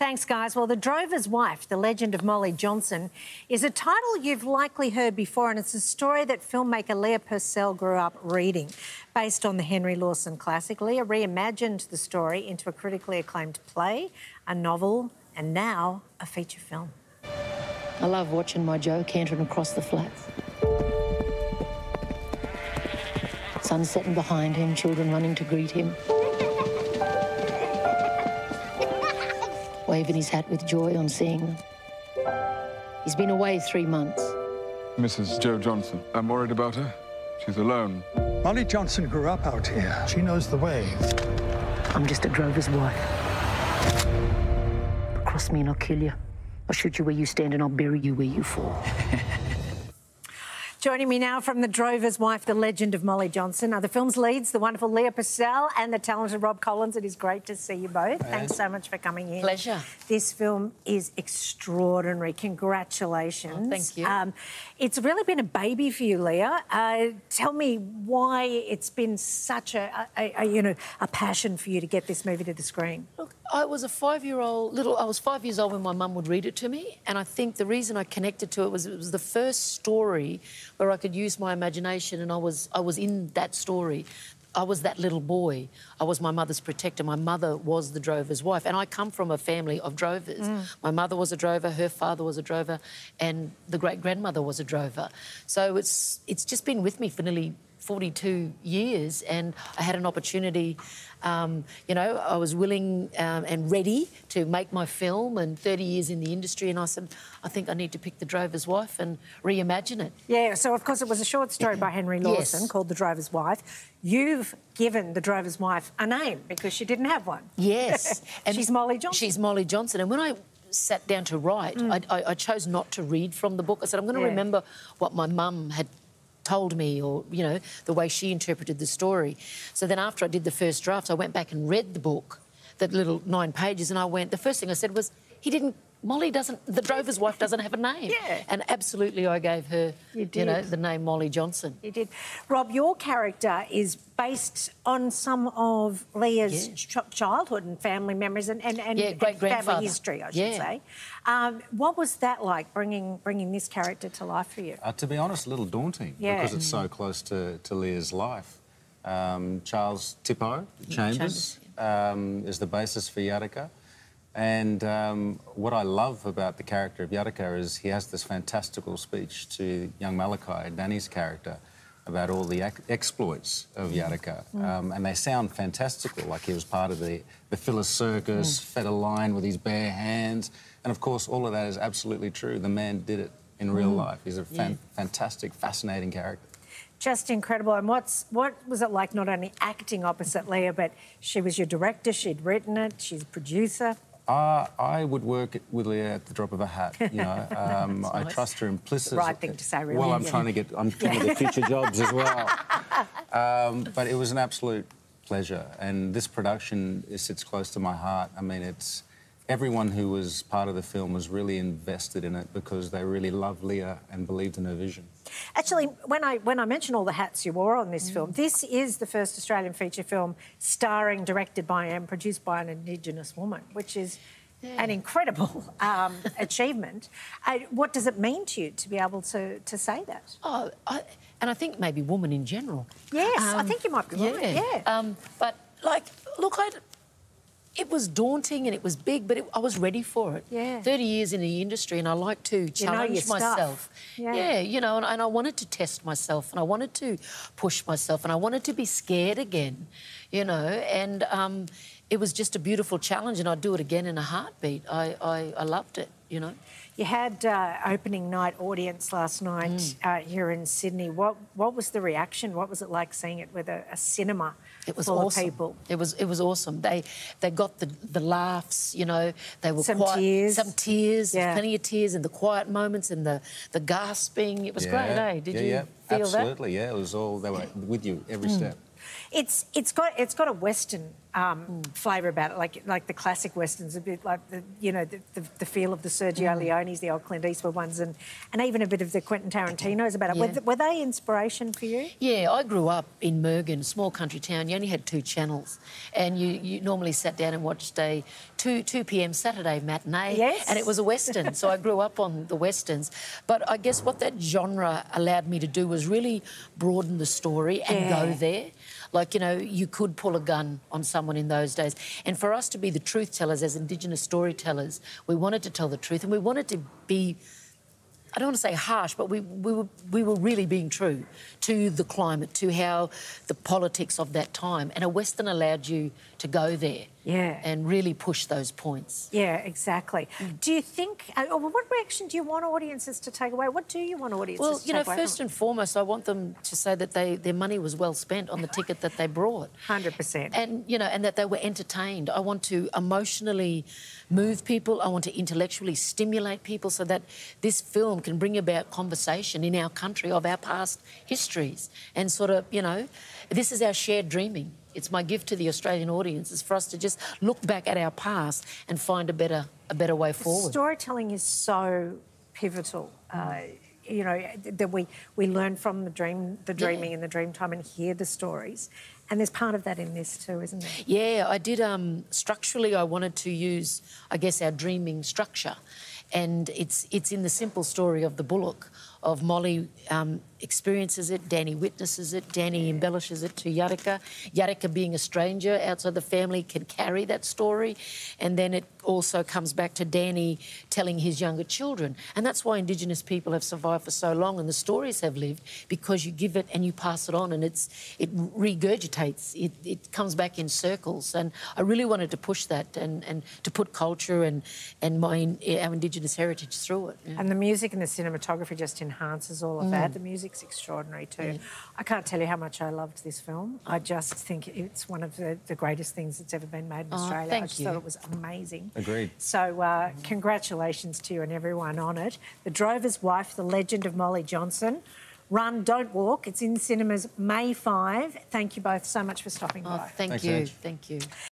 Thanks, guys. Well, The Drover's Wife, The Legend of Molly Johnson, is a title you've likely heard before, and it's a story that filmmaker Leah Purcell grew up reading. Based on the Henry Lawson classic, Leah reimagined the story into a critically acclaimed play, a novel, and now a feature film. I love watching my Joe cantering across the flats. Sun setting behind him, children running to greet him. Waving his hat with joy on seeing them. He's been away 3 months. Mrs. Joe Johnson. I'm worried about her. She's alone. Molly Johnson grew up out here. She knows the way. I'm just a drover's wife. Cross me and I'll kill you. I'll shoot you where you stand and I'll bury you where you fall. Joining me now from The Drover's Wife, The Legend of Molly Johnson, are the film's leads, the wonderful Leah Purcell and the talented Rob Collins. It is great to see you both. Thanks so much for coming in. Pleasure. This film is extraordinary. Congratulations. Oh, thank you. It's really been a baby for you, Leah. Tell me why it's been such a passion for you to get this movie to the screen. Look, I was a 5-year-old I was 5 years old when my mum would read it to me, and I think the reason I connected to it was the first story where I could use my imagination, and I was in that story. I was that little boy. I was my mother's protector. My mother was the drover's wife, and I come from a family of drovers. My mother was a drover, her father was a drover, and the great-grandmother was a drover. So it's just been with me for nearly 42 years, and I had an opportunity, I was willing and ready to make my film, and 30 years in the industry, and I said, I think I need to pick The Drover's Wife and reimagine it. Yeah, so of course it was a short story by Henry Lawson called The Drover's Wife. You've given The Drover's Wife a name because she didn't have one. Yes. And she's Molly Johnson. She's Molly Johnson, and when I sat down to write, I chose not to read from the book. I said, I'm going to remember what my mum had told me, or, the way she interpreted the story. So then after I did the first draft, I went back and read the book, that little 9 pages, and the first thing I said was, The Drover's Wife doesn't have a name. Yeah. And absolutely I gave her, the name Molly Johnson. You did. Rob, your character is based on some of Leah's childhood and family memories and family history, I should say. What was that like, bringing this character to life for you? To be honest, a little daunting because it's so close to Leah's life. Charles Tippo Chambers is the basis for Yataka. And what I love about the character of Yataka is he has this fantastical speech to young Malachi, Danny's character, about all the exploits of Yataka. And they sound fantastical, like he was part of the Phyllis Circus, fed a lion with his bare hands. And, of course, all of that is absolutely true. The man did it in real life. He's a fantastic, fascinating character. Just incredible. And what was it like not only acting opposite Leah, but she was your director, she'd written it, she's a producer? I would work with Leah at the drop of a hat, nice. I trust her implicitly. Right thing to say, really. Well, I'm trying to get future jobs as well. But it was an absolute pleasure, and this production sits close to my heart. I mean, everyone who was part of the film was really invested in it because they really loved Leah and believed in her vision. Actually, when I mention all the hats you wore on this film, this is the first Australian feature film starring, directed by and produced by an Indigenous woman, which is an incredible achievement. What does it mean to you to be able to say that? Oh, and I think maybe woman in general. Yes, I think you might be right, yeah. But, look, it was daunting and it was big, but I was ready for it. Yeah. 30 years in the industry, and I like to challenge myself. Yeah, and I wanted to test myself, and I wanted to push myself, and I wanted to be scared again, and it was just a beautiful challenge, and I'd do it again in a heartbeat. I loved it, You had opening night audience last night here in Sydney. What was the reaction? What was it like seeing it with a cinema full of people? It was awesome. They got the laughs, They were some tears, yeah. plenty of tears, and the quiet moments and the gasping. It was great, eh? Did you feel absolutely, that? Yeah, it was all. They were with you every step. It's got a Western flavour about it, like the classic westerns, a bit like the feel of the Sergio Leones, the old Clint Eastwood ones, and even a bit of the Quentin Tarantino's about it. Yeah. Were they inspiration for you? Yeah, I grew up in Mergen, a small country town. You only had 2 channels, and you normally sat down and watched a 2 p.m. Saturday matinee, Yes. and it was a Western. So I grew up on the Westerns. But I guess what that genre allowed me to do was really broaden the story and go there. Like, you could pull a gun on someone in those days. And for us to be the truth tellers as Indigenous storytellers, we wanted to tell the truth, and we wanted to be, I don't want to say harsh, but we were really being true to the climate, to how the politics of that time. And a Western allowed you to go there and really push those points. Yeah, exactly. Do you think, what reaction do you want audiences to take away? What do you want audiences to take away? First and foremost, I want them to say that their money was well spent on the ticket that they brought. 100%. And, and that they were entertained. I want to emotionally move people. I want to intellectually stimulate people so that this film can bring about conversation in our country of our past histories. And sort of, this is our shared dreaming. It's my gift to the Australian audience, is for us to just look back at our past and find a better way forward. Storytelling is so pivotal. That we learn from the dreaming and the dream time and hear the stories. And there's part of that in this too, isn't there? Yeah, I did. Structurally, I wanted to use, I guess, our dreaming structure. And it's in the simple story of the bullock, of Molly experiences it, Danny witnesses it, Danny embellishes it to Yarrika. Yarrika, being a stranger outside the family, can carry that story. And then it also comes back to Danny telling his younger children. And that's why Indigenous people have survived for so long and the stories have lived, because you give it and you pass it on, and it regurgitates. It comes back in circles. And I really wanted to push that and to put culture and our Indigenous heritage through it. Yeah. And the music and the cinematography just enhances all of that. The music's extraordinary too. Yeah. I can't tell you how much I loved this film. I just think it's one of the greatest things that's ever been made in Australia. I just thought it was amazing. Agreed. So congratulations to you and everyone on it. The Drover's Wife, The Legend of Molly Johnson. Run, don't walk. It's in cinemas May 5. Thank you both so much for stopping by. Thanks, you. Thank you.